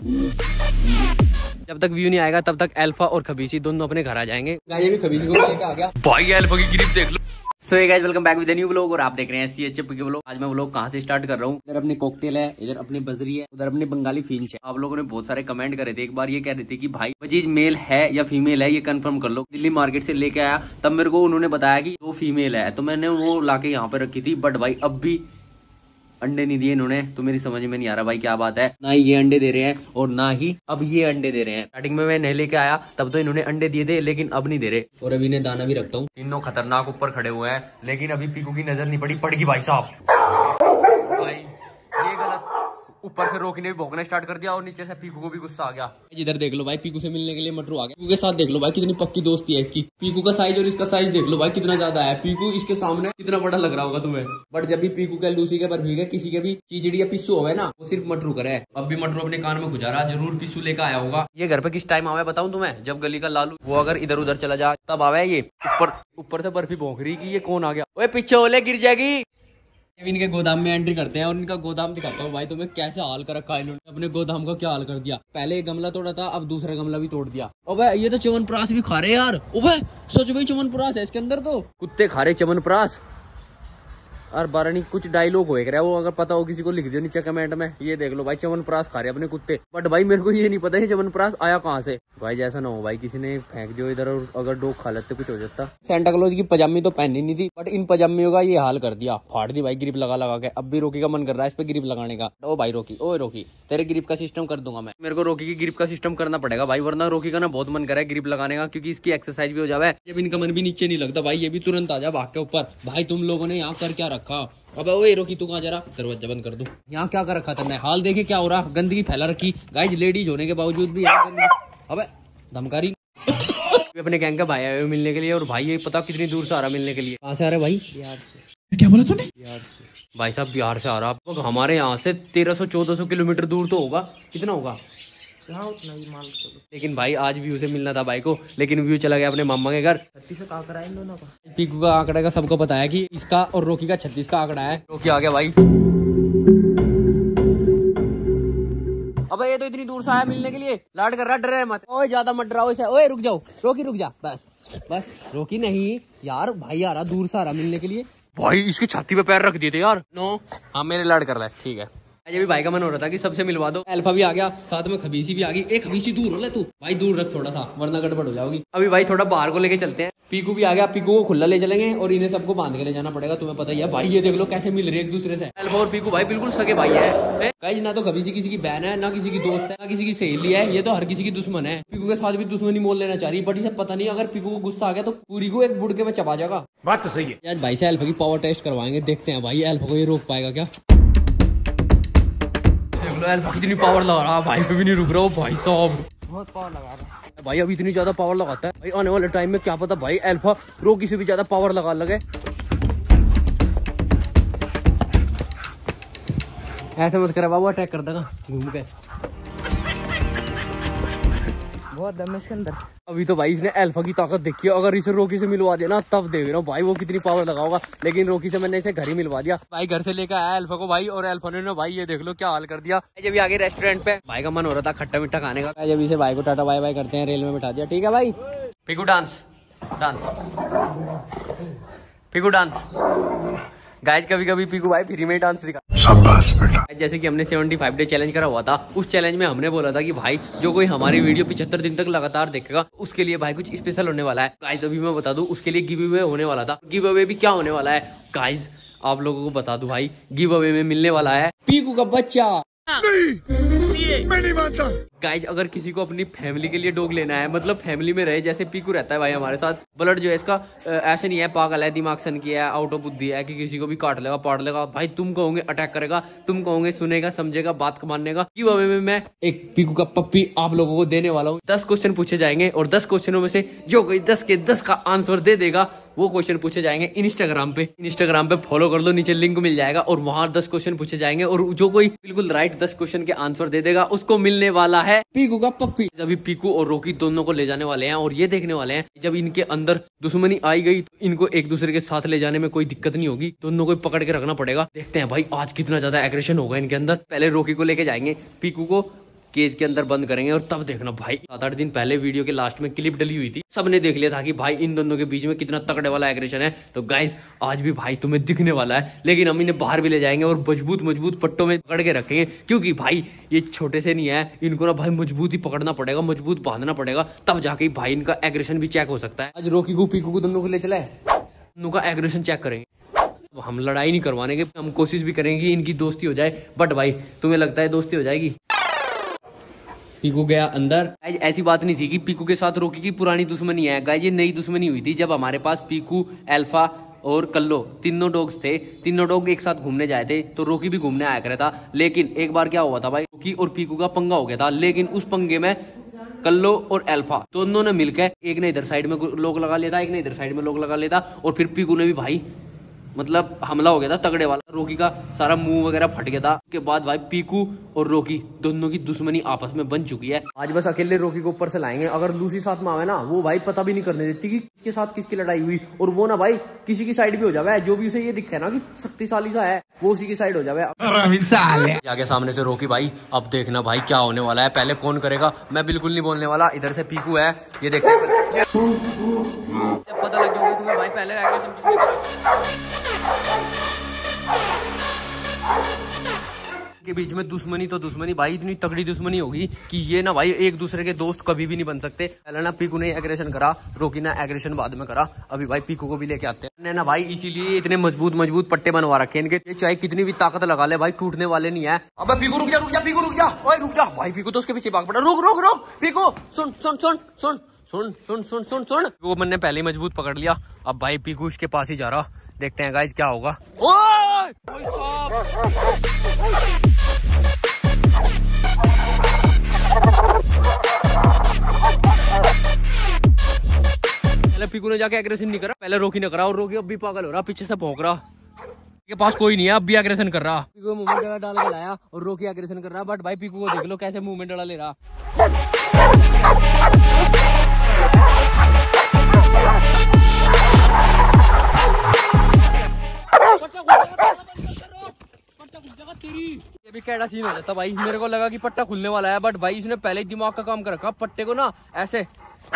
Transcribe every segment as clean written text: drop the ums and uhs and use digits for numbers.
जब तक व्यू नहीं आएगा तब तक अल्फा और खबीसी दोनों अपने घर आ जाएंगे। ये भी खबीसी को लेकर आ गया भाई, अल्फा की ग्रिप देख लो। So guys welcome back with new vlog और आप देख रहे हैं CHP के व्लॉग। आज मैं व्लॉग कहाँ से स्टार्ट कर रहा हूँ। इधर अपनी कॉकटेल है, इधर अपनी बजरी है, उधर अपनी बंगाली फिंच है। आप लोगों ने बहुत सारे कमेंट करे थे, एक बार ये कह रहे थे कि भाई वो चीज मेल है या फीमेल है ये कंफर्म कर लो। दिल्ली मार्केट से लेके आया तब मेरे को उन्होंने बताया कि वो फीमेल है, तो मैंने वो लाके यहाँ पे रखी थी। बट भाई अब भी अंडे नहीं दिए इन्होंने, तो मेरी समझ में नहीं आ रहा भाई क्या बात है। ना ही ये अंडे दे रहे हैं और ना ही अब ये अंडे दे रहे हैं। स्टार्टिंग में मैं नहीं लेके आया तब तो इन्होंने अंडे दिए थे, लेकिन अब नहीं दे रहे। और अभी इन्हें दाना भी रखता हूँ। तीनों खतरनाक ऊपर खड़े हुए हैं, लेकिन अभी पीकू की नजर नहीं पड़ी भाई साहब। भाई ये गलत, ऊपर से रोकी ने भी भौंकना स्टार्ट कर दिया और नीचे से पीकू को भी गुस्सा आ गया। इधर देख लो भाई, पीकू से मिलने के लिए मटरू आ गया। पीकू के साथ देख लो भाई कितनी पक्की दोस्ती है इसकी। पीकू का साइज और इसका साइज देख लो भाई कितना ज्यादा है। पीकू इसके सामने कितना बड़ा लग रहा होगा तुम्हें। बट जब भी पीकू का लूसी के बर्फी के किसी के भी चीजड़ी या पिस्सू हो ना, वो सिर्फ मटरू करे। अब भी मटरू अपने कान में गुजारा, जरूर पिस्सू लेकर आया होगा। ये घर पे किस टाइम आवे बताऊं तुम्हें, जब गली का लालू वो अगर इधर उधर चला जाए तब आवे। ये ऊपर से बर्फी भौंक रही कि ये कौन आ गया। ओए पीछे ओले गिर जाएगी। इनके गोदाम में एंट्री करते हैं और इनका गोदाम दिखाता हूँ भाई तुम्हें कैसे हाल कर रखा है इन्होंने। अपने गोदाम का क्या हाल कर दिया। पहले एक गमला तोड़ा था, अब दूसरा गमला भी तोड़ दिया। अबे ये तो च्यवनप्राश भी खा रहे यार। अबे सच में च्यवनप्राश है इसके अंदर, तो कुत्ते खा रहे च्यवनप्राश। और बारणी कुछ डायलॉग हो रहा है, वो अगर पता हो किसी को लिख दियो नीचे कमेंट में। ये देख लो भाई च्यवनप्राश खा रहे अपने कुत्ते। बट भाई मेरे को ये नहीं पता है च्यवनप्राश आया कहाँ से। भाई जैसा ना हो भाई किसी ने फेंक दियो इधर, और अगर डॉग खा लेते कुछ हो जाता। सेंटा क्लॉज की पजामी तो पहनी नहीं थी, बट इन पजामियों का ये हाल कर दिया, फाड़ दी भाई ग्रिप लगा लगा के। अब भी रोकी का मन कर रहा है इस पे ग्रिप लगाने का। ओ भाई रोकी, ओ रोकी तेरे ग्रिप का सिस्टम कर दूंगा मैं। मेरे को रोकी की ग्रिप का सिस्टम करना पड़ेगा भाई, वरना रोकी का ना बहुत मन कर रहा है ग्रिप लगाने का, क्योंकि इसकी एक्सरसाइज भी हो जाए। जब इनका मन भी नीचे नहीं लगता भाई, ये भी तुरंत आ जा भाग के ऊपर। भाई तुम लोगों ने यहाँ कर क्या रखा। अब ओए रोकी तू कहाँ जा रहा, दरवाजा बंद कर दो। यहाँ क्या कर रखा तुमने, हाल देखे क्या हो रहा, गंदगी फैला रखी। गाइस लेडीज होने के बावजूद भी यहाँ गंदगी। अबे धमकारी। अपने गैंग का भाई आए हुए मिलने के लिए, और भाई ये पता कितनी दूर से आ रहा मिलने के लिए। कहाँ से आ रहा है भाई? बिहार से। क्या बोला तूने? बिहार से। भाई साहब बिहार से आ रहा, आपको हमारे यहाँ से 1300-1400 किलोमीटर दूर तो होगा। कितना होगा? हाँ उतना ही मान लो। लेकिन भाई आज व्यू से मिलना था भाई को, लेकिन व्यू चला गया अपने मामा के घर। 36 का आंकड़ा है इन दोनों का। पीकू का आंकड़ा का सबको पता है कि इसका और रोकी का 36 का आंकड़ा है। रोकी आ गया भाई। अबे ये तो इतनी दूर से आया मिलने के लिए, लाड कर रहा, डर रहा मत। ओए ज्यादा मत डराओ इसे। ओए रुक जाओ रोकी, रुक जा बस बस। रोकी नहीं यार, भाई आ रहा दूर से आ रहा मिलने के लिए। भाई इसकी छाती पे पैर रख दिए थे यार। नो हाँ मेरे लाड कर रहा है, ठीक है। ये भी भाई का मन हो रहा था कि सबसे मिलवा दो। अल्फा भी आ गया, साथ में खबीसी भी आ गई। एक खबीसी दूर हो ले तू भाई, दूर रख थोड़ा सा वरना गड़बड़ हो जाओगी। अभी भाई थोड़ा बाहर को लेके चलते हैं। पीकू भी आ गया, पीकू को खुला ले चलेंगे और इन्हें सबको बांध के ले जाना पड़ेगा। तुम्हें पता ही है भाई, ये देख लो कैसे मिल रहे एक दूसरे से। अल्फा और पीकू भाई बिल्कुल सगे भाई है। गाइस ना तो खबीसी किसी की बहन है, ना किसी की दोस्त है, ना किसी की सहेली है, ये तो हर किसी की दुश्मन है। पीकू के साथ भी दुश्मनी मोल लेना चाह रही, बट इसे पता नहीं अगर पीकू को गुस्सा आ गया तो पूरी को एक बुड़के में चबा जाएगा। बात तो सही है। आज भाई से अल्फा की पावर टेस्ट करवाएंगे, देखते हैं भाई अल्फा को ये रोक पाएगा क्या। अल्फा कितनी पावर लगा रहा भाई पे भी नहीं रुक रहा हो भाई साहब, बहुत पावर लगा रहा है भाई। अभी इतनी ज्यादा पावर लगाता है भाई, आने वाले टाइम में क्या पता भाई अल्फा रोकी से भी ज्यादा पावर लगा लगे। ऐसे मत कर बाबू, अटैक कर देगा घूम के। बहुत दम है इसके अंदर। अभी तो भाई इसने अल्फा की ताकत देखी है, अगर इसे रोकी से मिलवा देना तब देख रहा हूँ भाई वो कितनी पावर लगाओगा। लेकिन रोकी से मैंने इसे घर ही मिलवा दिया भाई, घर से लेकर आया अल्फा को भाई, और अल्फा ने भाई ये देख लो क्या हाल कर दिया। जब आगे रेस्टोरेंट पे भाई का मन हो रहा था खट्टा मीठा खाने का, जब इसे भाई को टाटा बाय बाय करते हैं, रेल में बिठा दिया। ठीक है भाई Piku dance dance Piku dance. Guys कभी कभी पीकू भाई फ्री में डांस सिखा। शाबाश बेटा। जैसे कि हमने 75 डे चैलेंज करा हुआ था, उस चैलेंज में हमने बोला था कि भाई जो कोई हमारी वीडियो 75 दिन तक लगातार देखेगा उसके लिए भाई कुछ स्पेशल होने वाला है। गाइस अभी मैं बता दूं उसके लिए गिव अवे होने वाला था। गिव अवे भी क्या होने वाला है गाइस आप लोगों को बता दूं भाई, गिव अवे में मिलने वाला है पीकू का बच्चा। मैं नहीं मानता। गाइज अगर किसी को अपनी फैमिली के लिए डॉग लेना है, मतलब फैमिली में रहे, जैसे पीकू रहता है भाई हमारे साथ, ब्लड जो है इसका ऐसे नहीं है पागल है, दिमाग सन किया है, आउट ऑफ बुद्धि है कि किसी को भी काट लेगा पाड़ लेगा भाई। तुम कहोगे अटैक करेगा, तुम कहोगे सुनेगा समझेगा बात मानने का। क्यों में मैं एक पीकू का पप्पी आप लोगों को देने वाला हूँ। 10 क्वेश्चन पूछे जाएंगे और 10 क्वेश्चनों में से जो कोई 10 के 10 का आंसर दे देगा वो क्वेश्चन पूछे जाएंगे इंस्टाग्राम पे फॉलो कर लो, नीचे लिंक मिल जाएगा और वहां 10 क्वेश्चन पूछे जाएंगे और जो कोई बिल्कुल राइट 10 क्वेश्चन के आंसर दे देगा उसको मिलने वाला है पीकू का पप्पी। अभी पीकू और रोकी दोनों को ले जाने वाले हैं और ये देखने वाले हैं जब इनके अंदर दुश्मनी आई गई तो इनको एक दूसरे के साथ ले जाने में कोई दिक्कत नहीं होगी, दोनों को पकड़ के रखना पड़ेगा। देखते हैं भाई आज कितना ज्यादा एग्रेशन होगा इनके अंदर। पहले रोकी को लेके जाएंगे, पीकू को केज के अंदर बंद करेंगे। और तब देखना भाई 7-8 दिन पहले वीडियो के लास्ट में क्लिप डली हुई थी, सबने देख लिया था कि भाई इन दोनों के बीच में कितना तगड़े वाला एग्रेशन है। तो गाइस आज भी भाई तुम्हें दिखने वाला है, लेकिन हम इन्हें बाहर भी ले जाएंगे और मजबूत पट्टों में पकड़ के रखेंगे, क्योंकि भाई ये छोटे से नहीं है, इनको ना भाई मजबूत ही पकड़ना पड़ेगा, मजबूत बांधना पड़ेगा, तब जाके भाई इनका एग्रेशन भी चेक हो सकता है। आज रॉकी को पीकू को दोनों को ले चला है, दोनों का एग्रेशन चेक करेंगे। हम लड़ाई नहीं करवाने के, हम कोशिश भी करेंगे कि इनकी दोस्ती हो जाए, बट भाई तुम्हें लगता है दोस्ती हो जाएगी? पीकू गया अंदर। ऐसी बात नहीं थी कि पीकू के साथ रॉकी की पुरानी दुश्मनी है गाइस, ये नई दुश्मनी हुई थी जब हमारे पास पीकू, अल्फा और कल्लो तीनों डॉग्स थे। तीनों डॉग एक साथ घूमने जाए थे, तो रॉकी भी घूमने आया करे था। लेकिन एक बार क्या हुआ था भाई, रॉकी और पीकू का पंगा हो गया था, लेकिन उस पंगे में कल्लो और अल्फा दोनों ने मिलकर, एक ने इधर साइड में लोग लगा लिया था, एक ने इधर साइड में लोग लगा लिया था, और फिर पीकू ने भी भाई मतलब हमला हो गया था तगड़े वाला, रॉकी का सारा मुंह वगैरह फट गया था। उसके बाद भाई पीकू और रॉकी दोनों की दुश्मनी आपस में बन चुकी है। आज बस अकेले रॉकी को ऊपर से लाएंगे, अगर लूसी साथ में आवे ना, वो भाई पता भी नहीं करने देती कि किसके साथ किसकी लड़ाई हुई, और वो ना भाई किसी की साइड भी हो जावे, जो भी उसे ये दिखे ना कि शक्तिशाली सा है, वो उसी की साइड हो जावे। आगे सामने से रॉकी भाई, अब देखना भाई क्या होने वाला है, पहले कौन करेगा, मैं बिल्कुल नहीं बोलने वाला। इधर से पीकू है, ये देखते पता लग गया तुम्हें भाई पहले के बीच में दुश्मनी तो दुश्मनी भाई, इतनी तगड़ी दुश्मनी होगी कि ये ना भाई एक दूसरे के दोस्त कभी भी नहीं बन सकते। पहले ना पीकू ने एग्रेशन करा, रॉकी ने एग्रेशन बाद में करा, अभी भाई पीकू को भी लेके आते हैं ना भाई, इसीलिए इतने मजबूत पट्टे बनवा रखे हैं इनके, ये चाहे कितनी भी ताकत लगा ले भाई टूटने वाले नहीं है। अब पीकू रुक जा पीकू रुक जा, ओए रुक जा भाई, पीकू तो उसके पीछे भाग पड़ा, रुक पीकू सुन सुन सुन सुन सुन सुन सुन सुन सुन वो मैंने पहले ही मजबूत पकड़ लिया, अब भाई पीकू उसके पास ही जा रहा, देखते हैं गाइस क्या होगा। पहले पीकू ने जाके एग्रेशन नहीं करा, पहले रॉकी ने करा, और रॉकी अब भी पागल हो रहा, पीछे से भौंक रहा, के पास कोई नहीं है, अब भी एग्रेशन कर रहा। पीकू मुंह में डला डाल के लाया और रॉकी एग्रेशन कर रहा, बट भाई पीकू को देख लो कैसे मुंह में डला ले रहा। ये भी कैसा सीन हो जाता भाई, मेरे को लगा कि पट्टा खुलने वाला है, बट भाई इसने पहले ही दिमाग का काम कर रखा, पट्टे को ना ऐसे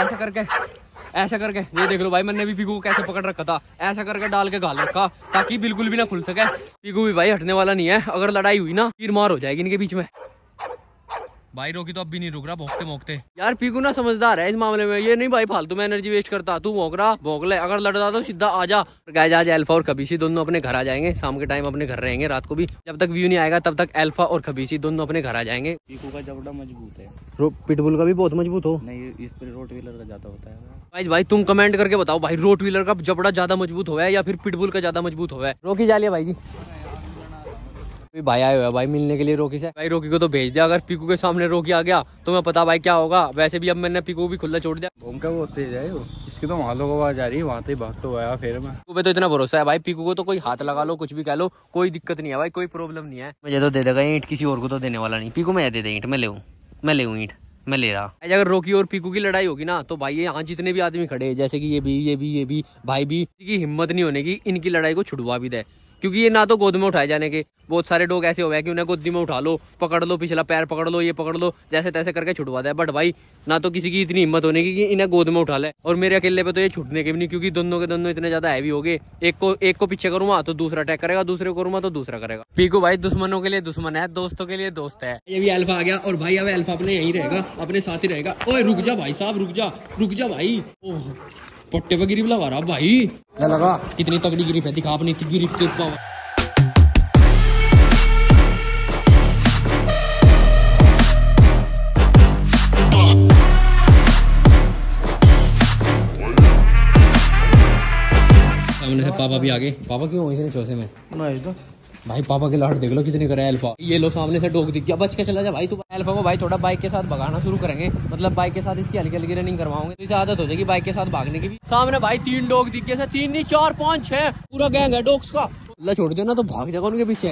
करके ये देख लो भाई, मैंने भी पीकू को कैसे पकड़ रखा था, ऐसा करके डाल के घाल रखा ताकि बिल्कुल भी ना खुल सके। पीकू भी भाई हटने वाला नहीं है, अगर लड़ाई हुई ना तीर मार हो जाएगी इनके बीच में। भाई रॉकी तो अब भी नहीं रुक रहा, भौंकते यार। पीकू ना समझदार है इस मामले में, ये नहीं भाई फालतू में एनर्जी वेस्ट करता, तू भौंक ले, अगर लड़ता तो सीधा आजा। गाइस आज अल्फा और खबीसी दोनों अपने घर आ जाएंगे, शाम के टाइम अपने घर रहेंगे, रात को भी जब तक व्यू नहीं आएगा तब तक अल्फा और खबीसी दोनों अपने घर आ जाएंगे। पीकू का जबड़ा मजबूत है, पिटबुल का भी बहुत मजबूत हो नहीं, इस पर रोटवीलर का ज्यादा होता है। भाई तुम कमेंट करके बताओ भाई, रोटवीलर का जबड़ा ज्यादा मजबूत हुआ है या फिर पिटबुल का ज्यादा मजबूत हुआ है? रोकी जा लिया भाई जी, भाई आए हुआ भाई मिलने के लिए रॉकी से, भाई रॉकी को तो भेज दिया, अगर पीकू के सामने रॉकी आ गया तो मैं पता भाई क्या होगा। वैसे भी अब मैंने पीकू भी खुला छोड़ दिया, भूमका वो तेज है, इसकी तो वहाँ लोग आवाज आ रही है, वहाँ से भाग तो आया। फिर मैं पीकू पे तो इतना भरोसा है भाई, पीकू को तो कोई हाथ लगा लो, कुछ भी कह लो, कोई दिक्कत नहीं है भाई, कोई प्रॉब्लम नहीं है। मुझे तो दे देगा ईंट, किसी और को तो देने वाला नहीं। पीकू मैं दे दे ईंट, मैं ले ईंट, मैं ले रहा। अगर रॉकी और पीकू की लड़ाई होगी ना तो भाई यहाँ जितने भी आदमी खड़े हैं, जैसे कि ये भी भाई भी, की हिम्मत नहीं होने की इनकी लड़ाई को छुड़वा भी दे, क्योंकि ये ना तो गोद में उठाए जाने के, बहुत सारे लोग ऐसे हो गए कि उन्हें गोदी में उठा लो, पकड़ लो, पिछला पैर पकड़ लो, ये पकड़ लो, जैसे तैसे करके छुड़वा दे, बट भाई ना तो किसी की इतनी हिम्मत होने की कि इन्हें गोद में उठा ले, और मेरे अकेले पे तो ये छूटने के भी नहीं, क्योंकि दोनों के दोनों इतने ज्यादा हैवी हो गए, एक को पीछे करूंगा तो दूसरा अटैक करेगा, दूसरे को करूंगा तो दूसरा करेगा। पीकू भाई दुश्मनों के लिए दुश्मन है, दोस्तों के लिए दोस्त है। ये भी अल्फा आ गया, और भाई अब अल्फा अपने यहीं रहेगा, अपने साथ ही रहेगा। ओए रुक जा भाई साहब, रुक जा भाई, ओह पट्टे पे गिरिफ लगा रहा भाई, लगा कितनी तगड़ी गिरिफ है, दिखा अपनी गिरिफ के पावर। सामने से पापा भी आगे, पापा क्यों इतने चौसे में भाई, पापा के लाहट देख लो कितने करे अल्फा। ये लो सामने से डॉग दिख गया, बच के चला जा भाई तू। अल्फा को भाई थोड़ा बाइक के साथ भगाना शुरू करेंगे, मतलब बाइक के साथ इसकी हल्की रनिंग करवाओगे तो इसे आदत हो जाएगी बाइक के साथ भागने की भी। सामने भाई 3 डॉग दिख गए, 3 नहीं 4 5 6 पूरा गैंग है डॉग्स का। अल्लाह छोड़ देना तो भाग जाएगा उनके पीछे।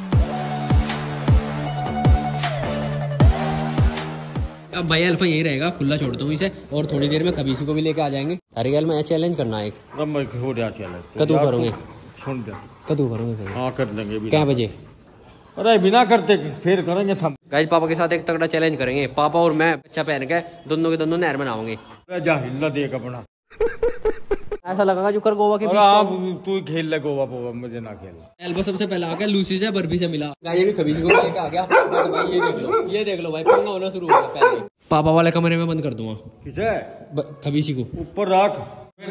अब भाई अल्फा यही रहेगा, खुला छोड़ दो इसे, और थोड़ी देर में खबीसी को भी लेके आ जाएंगे। अरे गैल मैं चैलेंज करना है, कदू करोगे? कदू करोगे फिर? हाँ कर देंगे। क्या बजे? अरे बिना करते फिर करेंगे हम। गाइस पापा के साथ एक तगड़ा चैलेंज करेंगे, पापा और मैं अच्छा पहन के दोनों के दोनों नहर में नहाओगे। जा हिलना देख अपना, ऐसा लगेगा जो कर गोवा के तू खेल ले गोवा पोवा, मुझे ना खेलना। एल्बो सबसे पहले आ गया लूसी से बर्फी से मिला, गाय भी खबीसी को लेके आ गया। ये देख लो भाई, पंगा होना शुरू हो गया। पहले पापा वाले कमरे में बंद कर दूंगा खबीसी को, ऊपर रख।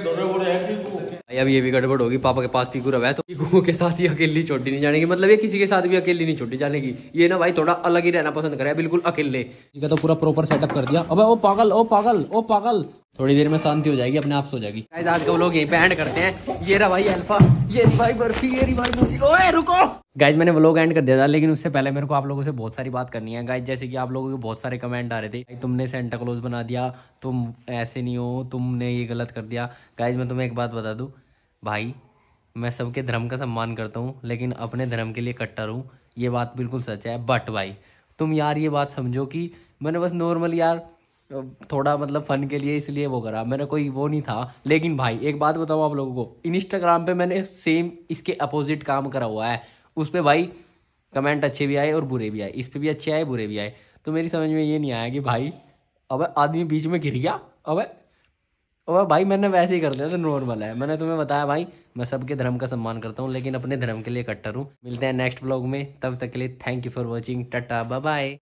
अब ये भी गड़बड़ होगी, पापा के पास पीकू रहा है तो पीकू के साथ ही अकेली छोटी नहीं जाने की, मतलब ये किसी के साथ भी अकेली नहीं छोटी जाने की। ये ना भाई थोड़ा अलग ही रहना पसंद करे, बिल्कुल अकेले। ठीक है, तो पूरा प्रॉपर सेटअप कर दिया। अबे ओ पागल ओ पागल ओ पागल, थोड़ी देर में शांति हो जाएगी, अपने आप सो जाएगी। आज के लोग यहीं पे एंड करते हैं। ये रहा भाई अल्फा, ये रही भाई बर्फी, ये रही भाई मूसी। ओए रुको गाइज, मैंने व्लॉग एंड कर दिया था, लेकिन उससे पहले मेरे को आप लोगों से बहुत सारी बात करनी है गाइज। जैसे कि आप लोगों के बहुत सारे कमेंट आ रहे थे, तुमने सेंटा क्लॉज बना दिया, तुम ऐसे नहीं हो, तुमने ये गलत कर दिया। गाइज मैं तुम्हें एक बात बता दूं भाई, मैं सबके धर्म का सम्मान करता हूँ, लेकिन अपने धर्म के लिए कट्टर हूँ, ये बात बिल्कुल सच है। बट भाई तुम यार ये बात समझो कि मैंने बस नॉर्मल यार थोड़ा मतलब फन के लिए इसलिए वो करा, मैंने कोई वो नहीं था। लेकिन भाई एक बात बताऊँ आप लोगों को, इंस्टाग्राम पे मैंने सेम इसके अपोजिट काम करा हुआ है। उस पर भाई कमेंट अच्छे भी आए और बुरे भी आए, इस पर भी अच्छे आए बुरे भी आए। तो मेरी समझ में ये नहीं आया कि भाई अब आदमी बीच में गिर गया। अब भाई मैंने वैसे ही कर लिया था, नॉर्मल है। मैंने तुम्हें बताया भाई मैं सबके धर्म का सम्मान करता हूँ, लेकिन अपने धर्म के लिए कट्टर हूँ। मिलते हैं नेक्स्ट व्लॉग में, तब तक के लिए thank you for watching, tata bye bye.